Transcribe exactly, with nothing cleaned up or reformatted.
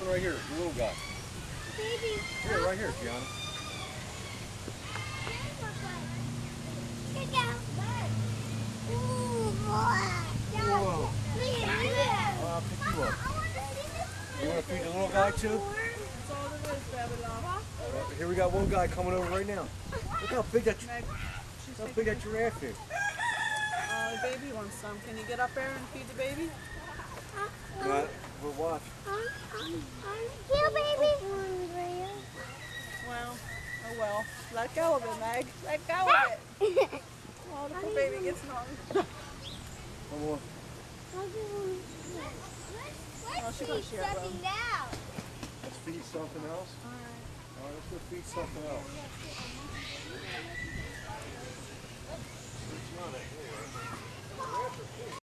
one right here, the little guy. Baby. Here, right here, Gianna. Whoa. I'll pick you up. You want to feed the little guy too? That's all there is, Babylon. Well, here we got one guy coming over right now. Look how big that, Meg, how big that giraffe is. Uh, the baby wants some. Can you get up there and feed the baby? Right, we'll watch. Here, baby. Well, oh well. Let go of it, Meg. Let go of it. Oh, the poor baby gets hung. One more. Oh, she's gonna share it with him. Let's feed something else. All right. All right, let's go feed something else. It's not a